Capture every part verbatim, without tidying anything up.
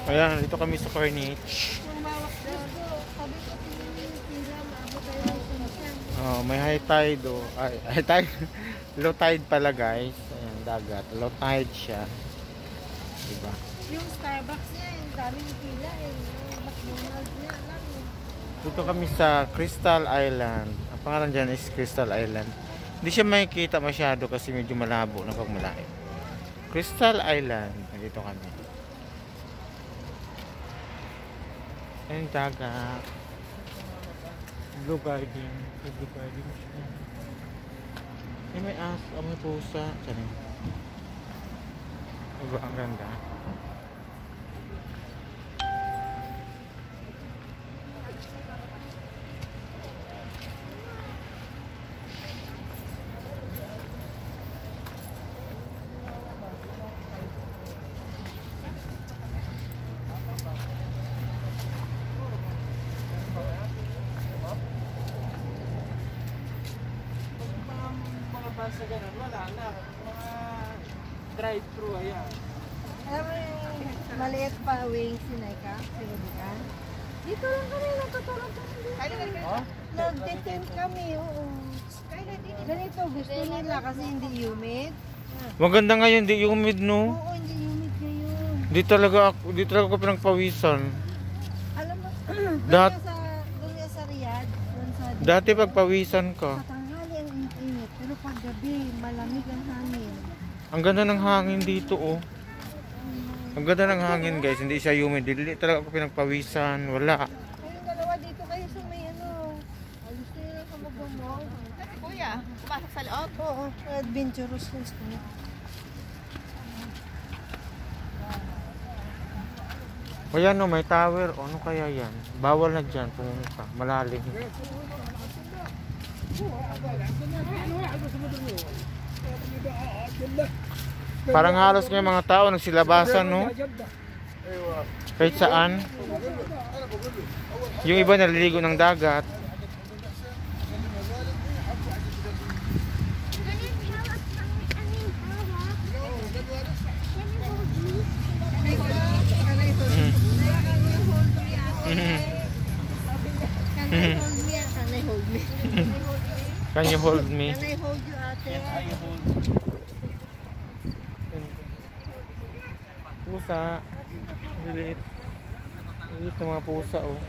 Ayan, dito kami sa Corniche. Oh, may high tide oh. Ay, high tide. Low tide pala guys. Ayan, dagat. Low tide siya. Diba? Yung Starbucks niya, yung daming pila eh. Yung McDonald's niya, alam mo. Dito kami sa Crystal Island. Ang pangalan dyan is Crystal Island. Hindi siya makikita masyado kasi medyo malabo na pag malayo. Crystal Island. Dito kami. Ayan, dagat. Blue Garden. Blue Garden siya. Eh, may as. Oh, may pusa. Saan yun? Diba, ang ganda. Sa ganun, wala na. Mga drive-thru, ayan. Alam mo yung maliit pa wing sinay ka, sinubukan? Dito lang kami, nagkatulog kami dito. Oh? Nag-detain kami, oo. Ganito, gusto nila kasi hindi humid. Maganda ngayon, di humid no? Oo, hindi humid ngayon. Di talaga ako, di talaga ako pinagpawisan. Alam mo, Dat- doon sa, doon sa Riyadh, doon sa... Dati pagpawisan ka. Sa tanghali ang init, pero pag gabi, malamig ang hangin. Ang ganda ng hangin dito oh. Ang ganda ng hangin guys, hindi siya humid. Hindi talaga ako pinagpawisan, wala. Kayong dalawa dito kayo sa may ano. Gusto nyo lang ka mag-mall. Kuya, pumasok sa loob. Oo, adventurous gusto nyo. O yan oh, may tower. O, ano kaya yan? Bawal na dyan, pumunta. Malalim. Parang halos ngayon mga tao nagsilabasan no? Kahit saan. Yung iba naliligo ng dagat. Can I hold me? Can you hold me? Can I hold you, ate? Pusa. Lilit. Lilit ng mga pusa oh.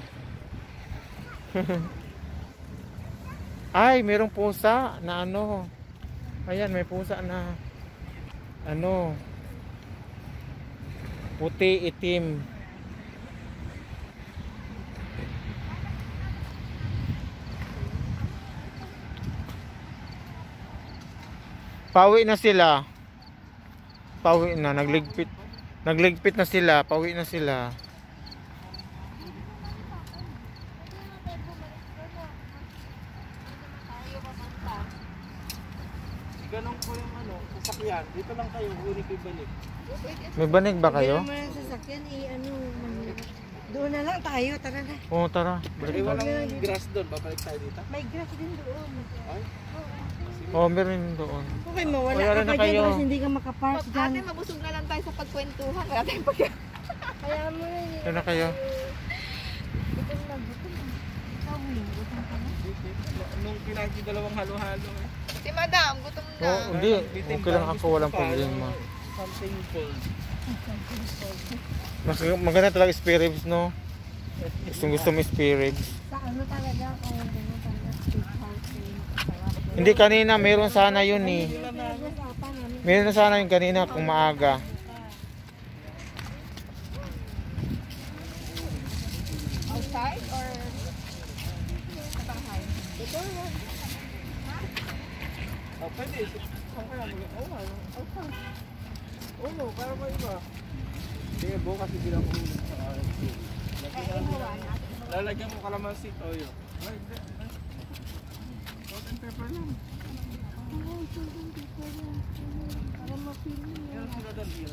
Ay, merong pusa na ano. Ayan, may pusa na ano. Puti, itim. Pauwi na sila. Pauwi na, nagligpit. Nagligpit na sila, pauwi na sila. Ganun po yung ano, sasakyan. Dito lang kayo, huli ko balik. May banig ba kayo? Hindi naman ang sasakyan, eh, ano, mahirap. Doon na lang tayo, tara na. Oo, tara. Eh, Balik tayo. walang grass doon, babalik tayo dito. May grass din doon. Ay? Oo, meron doon. Okay, mawala Wala ka na pa dyan kayo. kasi hindi ka makapark dyan. Ate, mabusog na lang tayo sa pagkwentuhan. Kaya tayo pag... Kaya mo na yun. Ito na kayo. Gutom na, gutom na. Ikaw, Wing, gutom ka na. Nung pinagi dalawang halo-halo eh. Si madam, gutom na. Oo, hindi. Okay lang ako, walang problema. Something cold. Mas maganda talaga spare ribs, no? Gustong gusto mo spare ribs. Sa ano talaga, kung ano talaga, steakhouse eh, masarap. Hindi, kanina meron sana yun eh. Nag-usapan namin. Meron na sana yung kanina kung maaga. Outside or sa bahay? Oh, pwede. Saan kaya mo? Oo, outside. Oo, para ba iba? Sige, bukas ibilang ko sa R F C. Lalagyan mo kalamansi, toyo. Ay, hindi. Salt and pepper lang. Para mapili. Meron sila doon, beer.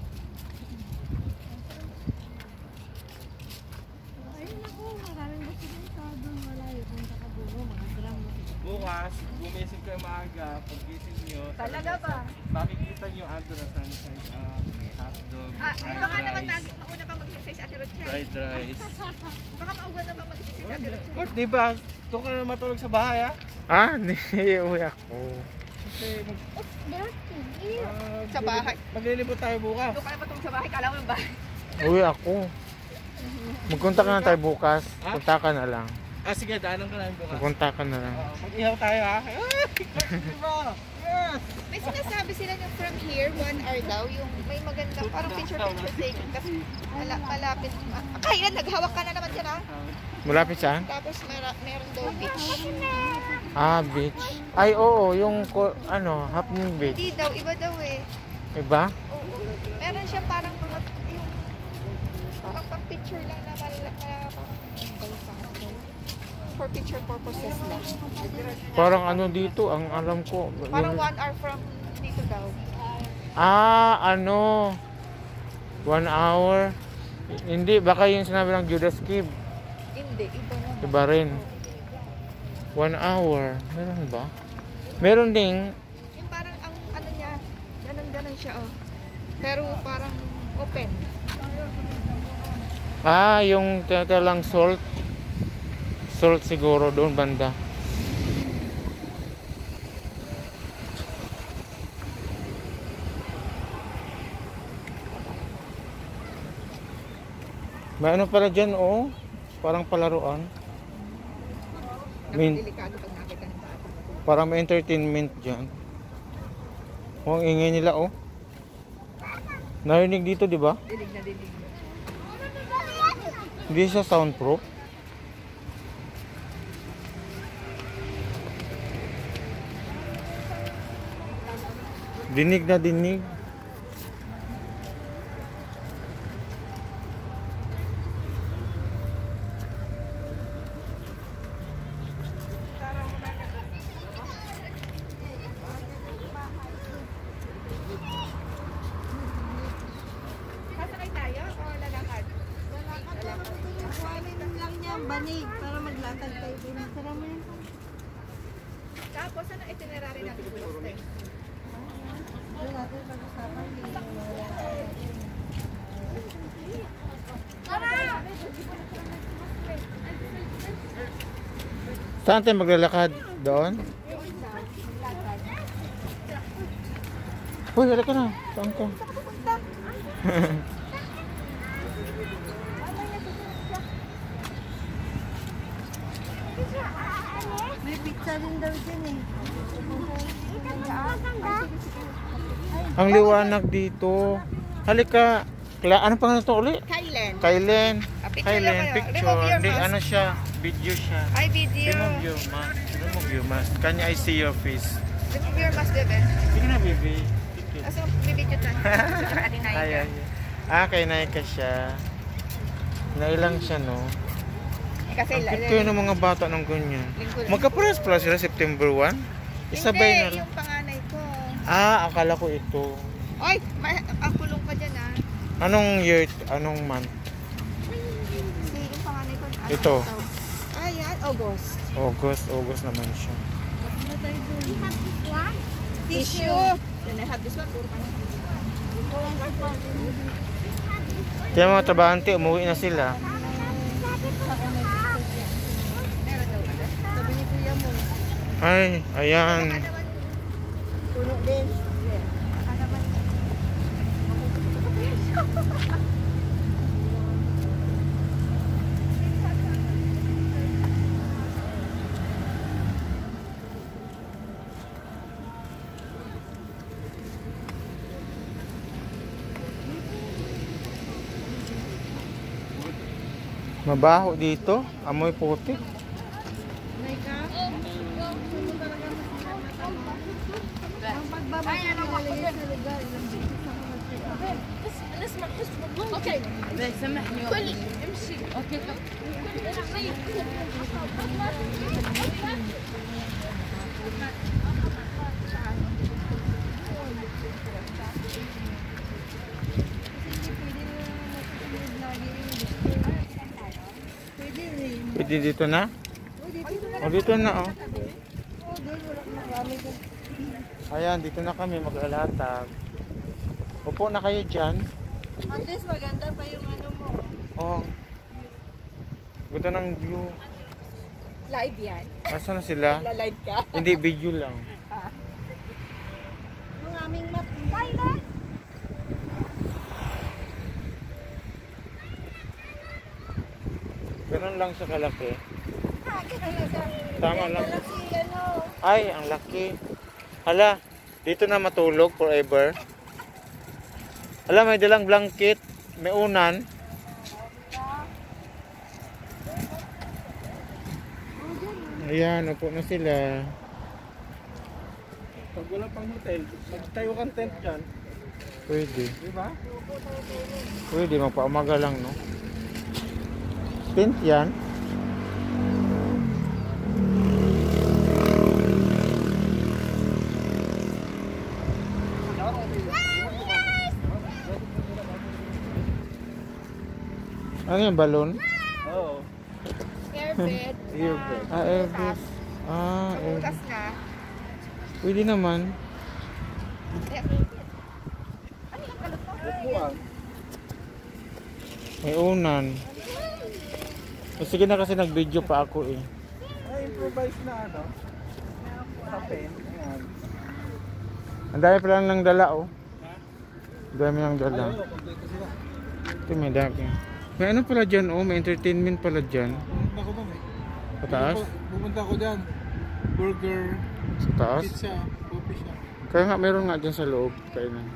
Ayun ako, maraming basta dito. Doon malayo. Kung sakabugo, mga gram. Bukas, gumising kayo maaga. Pag-gising nyo. Talaga ba? Makikita nyo ando na sunshine up, hotdog, Ah, fried baka naman rice. natin mauna pa mag-exercise Ate Rochelle. Fried rice. Baka mauwan na ba mag-exercise Ate Rochelle? Kurt, di ba? Doon ka na matulog sa bahay ha? Ah, hindi. Uwi ako. Kasi mag, ah, Sa bahay. Maglilibot tayo bukas. Doon ka na patungkol sa bahay, kala mo yung bahay. Uwi ako. Magkontak na tayo bukas. Ha? Punta ka na lang. Ah, sige, daanan ka namin bukas. Magkontak ka na lang. Uh, Mag-ihaw tayo ha. Ah, diba? Yes! May sinasabi sila na from here, one hour daw, yung may maganda, parang picture-picture taking. Kasi mala, malapit. Ah, kailan, naghawak ka na naman dyan ha? Malapit saan? Tapos mera, meron daw beach. Ah, beach. Ay, oo. Yung, ko- ano, happening beach. Hindi daw, iba daw eh. Iba? Oo. Meron siya parang mga, yung, parang pang picture lang na malala, na parang, for picture purposes lang. Parang ano dito, ang alam ko. Parang yung- one hour from dito daw. Ah, ano? One hour? Hindi, baka yung sinabi ng Judas Cave. Hindi, iba naman. Iba rin. One hour. Meron ba? Meron ding, Yung parang ang ano niya, ganun-ganun siya oh. Pero parang open. ah, yung tata lang salt. Salt siguro doon banda. May ano pala dyan, oh. Parang palaruan. Min, Delikado pag nakita ng bata. parang may entertainment dyan. Oh, ang ingay nila, oh. Narinig dito, di ba? Dilig na dilig. Hindi siya soundproof. Dinig na dinig. Sasakay tayo o lalakad? Kuhanin lang niya ang banig para maglatag tayo din. Sara mo yun. Tapos ano itinerary natin bukas tayo? Doon natin pag-usapan. Saan tayo maglalakad? Doon? Uy, halika na. Saan ka? May pizza din daw dyan eh. Ang liwanag dito. Halika. Kla ano pangalan to uli? Thailand. Kylen. Ah, picture Kylen, lang kayo. picture. Remove your Hindi, mask. ano siya? Video siya. Ay, video. Remove your mask. Remove your mask. Can I see your face? Remove your mask, bebe. Sige na, baby. Sige. Aso, bibidyo tayo. Sa atin na Ay, ay. yun. Ah, kay Naika siya. Nailang siya, no? Kasi Ang cute kayo ng mga bata ng ganyan. Magkaparas pala sila September first? Isabay na Hindi, lang. yung panganay ko. Ah, akala ko ito. Oy, ma- ang kulong ka dyan ah. Anong year, anong month? Si yung panganay ko. Ano Ito. ito? Ah, yan. August. August, August naman siya. Tissue. Then I have this one. Puro ka na. Kaya mga trabahante, umuwi na sila. Meron daw ba? Sabi ni Kuya mo. Ay, ayan. Baka naman. Puno din. Baka naman. Mabaho dito. Amoy putik. Naika? Sumo talaga masarap na tama. Ang pagbabalik nilalagay sa lugar. Ilang beses ako nag-check. نسمع حسب اوكي سامحني كل امشي اوكي Pwede rin. Pwede dito na? O, dito na. O, dito na, oh. O, doon wala marami kang Ayan, dito na kami maglalatag. Upo na kayo dyan. At least maganda pa yung ano mo. Oh. Ganda ng view. Live yan. Nasaan na sila? La-live ka. Hindi, video lang. Yung aming mat. Ganun lang siya kalaki. Ah, talaga. Tama lang. Wala si ano. Ay, ang laki. Hala, dito na matulog forever. Hala, may dalang blanket. May unan. Ayan, upo na sila. Pag wala pang hotel, magtayo kang tent dyan. Pwede. Di ba? Pwede, magpaumaga lang, no? Tent yan. Ano yung balon? Oo. Airbed. Airbed. Ah, airbus. Ah, airbus. Bukas na. Pwede naman. Eh, ano yung kalot mo? Upuan. May unan. Eh, sige na kasi nag-video pa ako eh. Ay, improvise na ano. Sa pen. Ayan. Ang dami pala nang dala oh. Ang dami nang dala. Ayun, kompleto sila. Ito may dami. May ano pala dyan oh, may entertainment pala dyan. Pumunta ko doon eh. Pataas? Pumunta ko dyan. Burger, Sa taas? pizza, coffee shop. Kaya nga meron nga dyan sa loob. Kainan.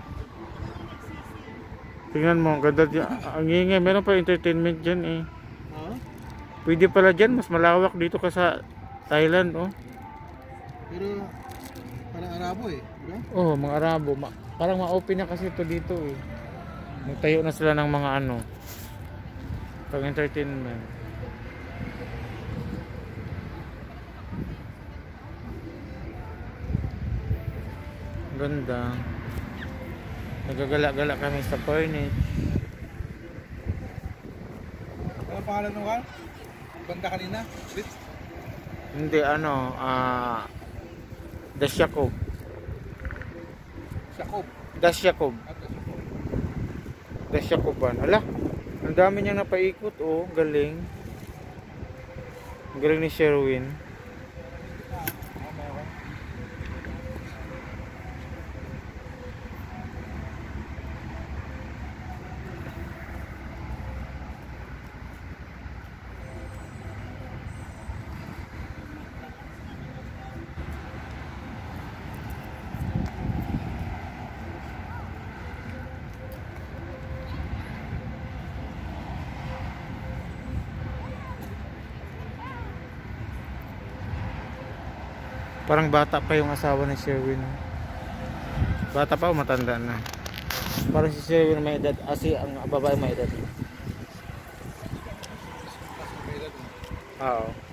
Tingnan mo, ganda dyan. Ang ingay, meron pa entertainment dyan eh. Ha? Pwede pala dyan, mas malawak dito ka sa Thailand oh. Pero parang Arabo eh. Diba? Oh, mga Arabo. Ma parang ma-open na kasi ito dito eh. Magtayo na sila ng mga ano. Pag entertainment. Ganda. Nagagala-gala kami sa furniture. Ano pangalan mo ka? Banda kanina? Ritz? Hindi ano, ah Dasyakob. Jacob. Dasyakob. Dasyakoban. Ala, ang dami niyang napaikot oh, galing. Ang galing ni Sherwin. Parang bata pa yung asawa ni Sherwin. Bata pa o matanda na? Parang si Sherwin may edad, asi ang babae may edad. Oo.